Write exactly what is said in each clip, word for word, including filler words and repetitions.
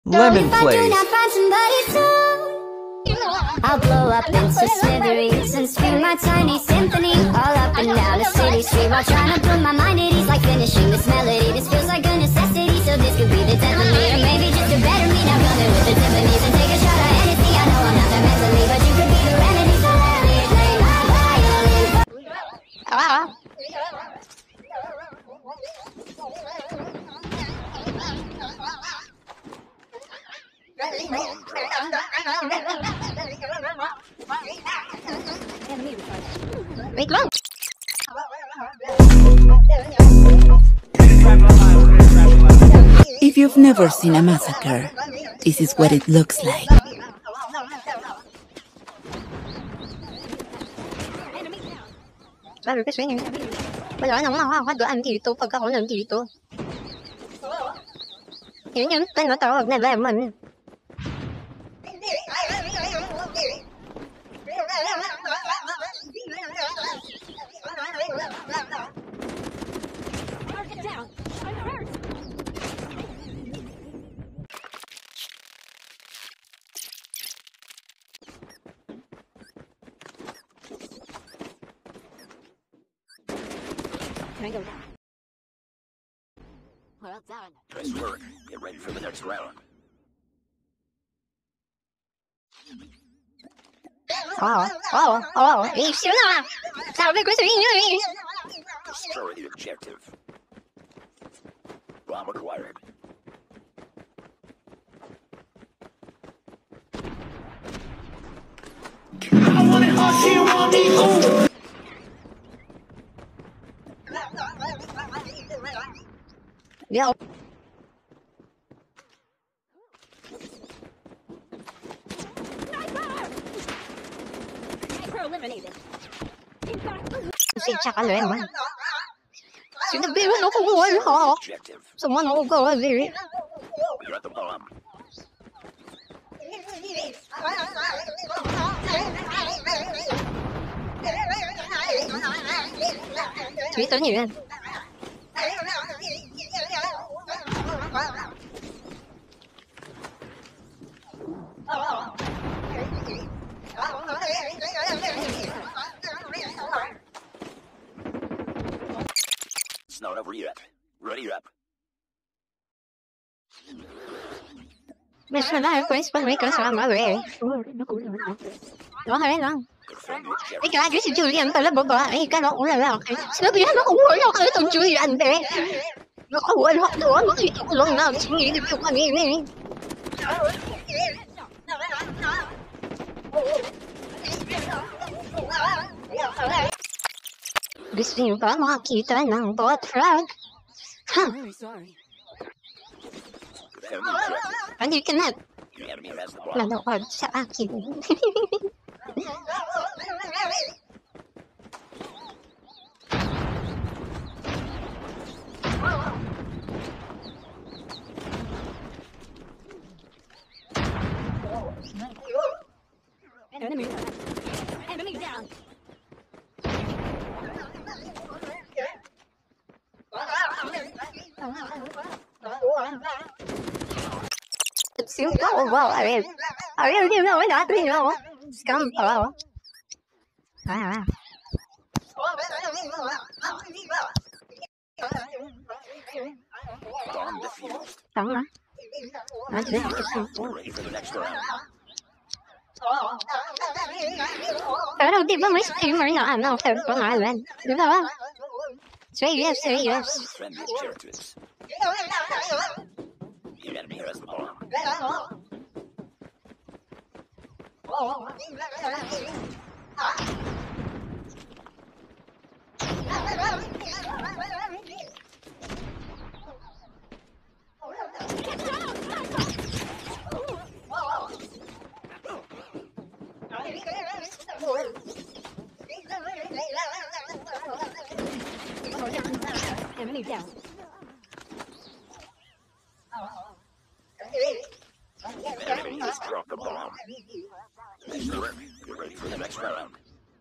Lemon Plays. I'll blow up into smithereens and scream my tiny symphony all up and down the city street while trying to put my mind at ease, like finishing this melody. This feels like a necessity, so this could be the death of me, or maybe just a better me. Now running with the Tiffany's and take a shot at anything. I know I'm not that mentally, but you could be the remedy. So let me play my violin. Ah. Wait long. If you've never seen a massacre, this is what it looks like. Ba được cái suy nghĩ. Bây giờ nó không có được ăn gì tốt, có không làm gì tốt. Những những tên nó tao này về mình. Nice work. Get ready for the next round. Oh, oh, oh, ý xíu nào. Sao biết cái suy nghĩ? Destroy the objective. Bomb acquired. I want it all, she want me. Ooh. Yeah. Xin chắc ăn lên mà. Xin được biết nó không có gì hả? Sao mà nó không có gì? You're at the bomb. Chú ý tới nhiều lên. It's not over yet. Ready up. Mình sẽ nói với con mấy cái sao mà vậy? Nó hay lắm. Cái cái chú chỉ chui anh tới lớp bữa bữa ấy cái nó cũng là là nó bị nó cũng quên nó cái tụi chui anh đấy. Nó có quên nó nó nó chỉ luôn nó chỉ nghĩ được cái này này. Cái gì đó mà kỳ tới năng bỏ truck. Ha. Anh đi cái này. Là nó còn sao kỳ. Enemy. Enemy down. Xíu quá wow, ở đây. Ở đây đi đâu mới đã đi đâu. Scam ở đâu? À à. Tắm hả? À thế. Ở đâu đi ba mấy phim mới nhỏ ăn đâu phải có ngại lên. Đúng không? Say yes, say yes. Your enemy has the bomb. Enemy down. The enemy has dropped the bomb. Nice work. Get ready for the next round.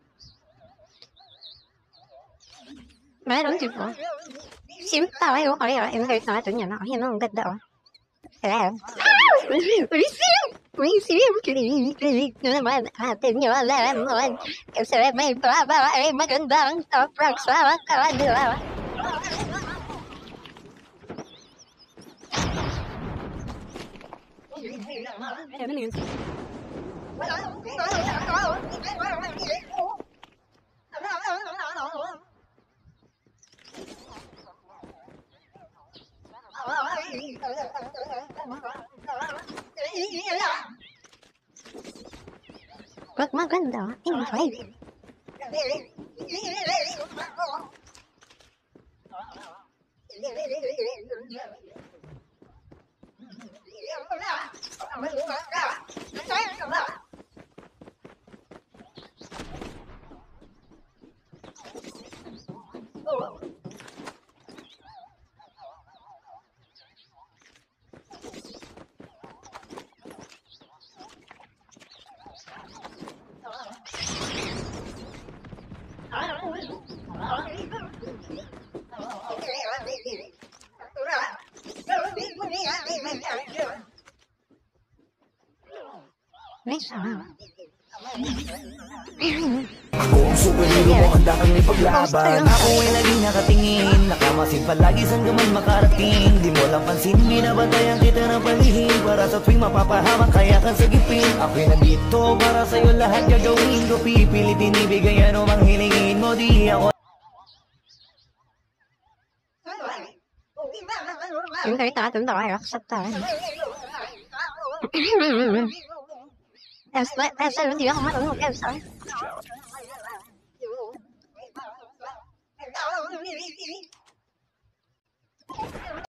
Mấy đúng chịu rồi. Xím tao ấy hỏi rồi, em gây nói tụi nhà nó hỏi nó không kịch đâu. Thế là Wag maganda. Invite. Kung superhero mo, handa kang ipaglaban. Ako ay laging nakatingin, nakamasid palagi saan ka man makarating. Di mo lang pansin, binabantayan kita ng palihim. Para sa tuwing mapapahamak, kaya kang sagipin. Ako'y nandito para sa'yo lahat gagawin ko. Pipilitin ibigay ano mang hilingin mo. Di ako Chúng tôi ta chúng tôi rất sắp tới. Em sẽ em sẽ gì đó không có em sẽ.